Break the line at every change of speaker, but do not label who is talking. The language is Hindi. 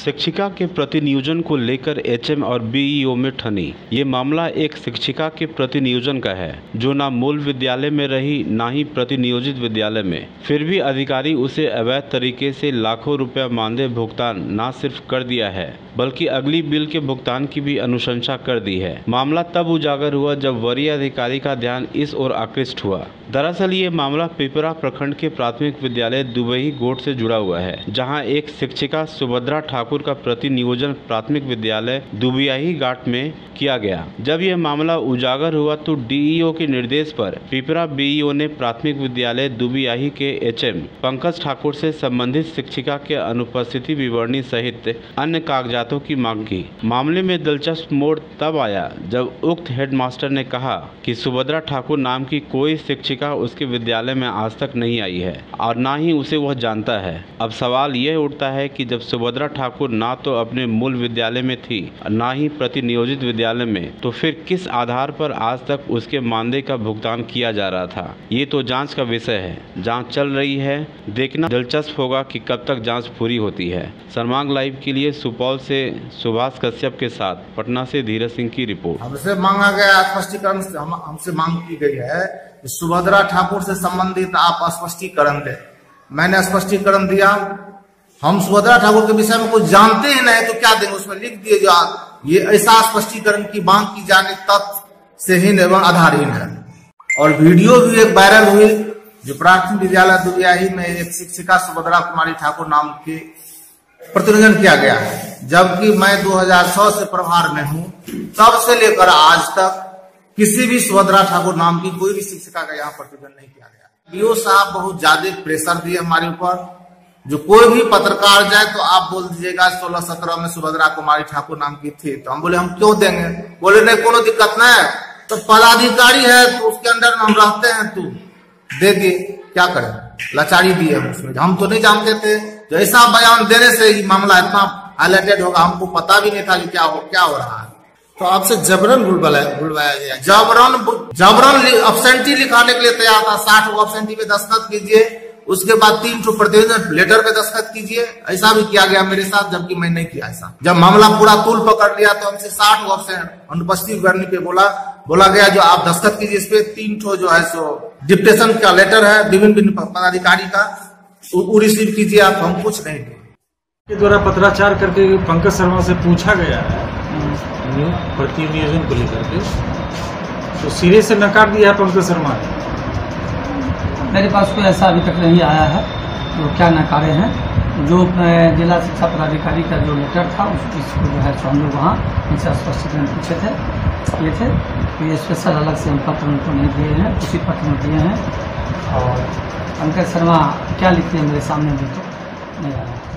शिक्षिका के प्रतिनियोजन को लेकर एचएम और बीईओ में ठनी। ये मामला एक शिक्षिका के प्रतिनियोजन का है जो ना मूल विद्यालय में रही ना ही प्रतिनियोजित विद्यालय में। फिर भी अधिकारी उसे अवैध तरीके से लाखों रुपया मानदेय भुगतान न सिर्फ कर दिया है बल्कि अगली बिल के भुगतान की भी अनुशंसा कर दी है। मामला तब उजागर हुआ जब वरीय अधिकारी का ध्यान इस ओर आकृष्ट हुआ। दरअसल ये मामला पिपरा प्रखंड के प्राथमिक विद्यालय दुबई गोट से जुड़ा हुआ है, जहां एक शिक्षिका सुभद्रा ठाकुर का प्रतिनियोजन प्राथमिक विद्यालय दुबियाही घाट में किया गया। जब यह मामला उजागर हुआ तो डीईओ के निर्देश पर पिपरा बीईओ ने प्राथमिक विद्यालय दुबियाही के एचएम पंकज ठाकुर से संबंधित शिक्षिका के अनुपस्थिति विवरणी सहित अन्य कागजातों की मांग की। मामले में दिलचस्प मोड़ तब आया जब उक्त हेडमास्टर ने कहा कि सुभद्रा ठाकुर नाम की कोई शिक्षिका उसके विद्यालय में आज तक नहीं आई है और ना ही उसे वह जानता है। अब सवाल यह उठता है कि जब सुभद्रा ठाकुर ना तो अपने मूल विद्यालय में थी ना ही प्रतिनियोजित विद्यालय में, तो फिर किस आधार पर आज तक उसके मानदेय का भुगतान किया जा रहा था? ये तो जांच का विषय है। जांच चल रही है, देखना दिलचस्प होगा कि कब तक जांच पूरी होती है। सरमांग लाइव के लिए सुपौल से सुभाष कश्यप के साथ पटना से धीरज सिंह की रिपोर्ट।
हमसे मांगा गया स्पष्टीकरण, हमसे मांग की गई है कि सुभद्रा ठाकुर से संबंधित आप स्पष्टीकरण दें। मैंने स्पष्टीकरण दिया। हम सुभद्रा ठाकुर के विषय में कुछ जानते ही नहीं तो क्या देंगे, उसमें लिख दिए जो ये ऐसा स्पष्टीकरण की मांग की जाने तथ्य से ही एवं आधारहीन है। और वीडियो भी एक वायरल हुई जो प्राथमिक विद्यालय दुबियाही में एक शिक्षिका सुभद्रा कुमारी ठाकुर नाम की प्रतिनियोजन किया गया है, जबकि मैं 2006 से प्रभार में हूँ। तब से लेकर आज तक किसी भी सुभद्रा ठाकुर नाम की कोई भी शिक्षिका का यहाँ प्रतिनियोजन नहीं किया गया। बीओ साहब बहुत ज्यादा प्रेशर दिए हमारे ऊपर। जो कोई भी पत्रकार जाए तो आप बोल दीजिएगा 16-17 में सुभद्रा कुमारी ठाकुर नाम की थी। तो हम बोले हम क्यों देंगे? बोले नहीं कोनो दिक्कत नहीं है, तो पदाधिकारी है तो उसके अंदर हम रहते हैं, तू दे दे, क्या करें। लाचारी दी है उसमें, हम तो नहीं जानते थे। जो ऐसा बयान देने से ही मामला इतना हाईलाइटेड होगा, हमको पता भी नहीं था कि क्या हो रहा है। तो आपसे जबरन बुलवाया गया। जबरन अब्सेंटी लिखाने के लिए तैयार था। 60 अब्सेंटी पे दस्तखत कीजिए, उसके बाद 3 प्रतिनियोजन लेटर पे दस्तखत कीजिए। ऐसा भी किया गया मेरे साथ, जबकि मैं नहीं किया ऐसा। जब मामला पूरा तूल पकड़ लिया तो हमसे 60 अनुपस्थित विवरणी पे बोला गया जो आप दस्तखत कीजिए। इस पे 3 जो है सो डिप्टेशन का लेटर है विभिन्न पदाधिकारी का, वो रिसीव कीजिए आप। हम कुछ नहीं
के द्वारा पत्राचार करके पंकज शर्मा से पूछा गया है प्रतिनियोजन को लेकर के, तो सिरे से नकार दिया है पंकज शर्मा ने।
मेरे पास कोई ऐसा अभी तक नहीं आया है जो क्या नकारे हैं। जो जिला शिक्षा पदाधिकारी का जो लेटर था उसको जो है सो हम लोग वहाँ इनसे स्पष्टीकरण पूछे थे, ये थे। तो ये स्पेशल अलग से हम पत्र उनको नहीं दिए हैं, उसी पत्र में दिए हैं। और पंकज शर्मा क्या लिखते हैं मेरे सामने भी तो नहीं आया।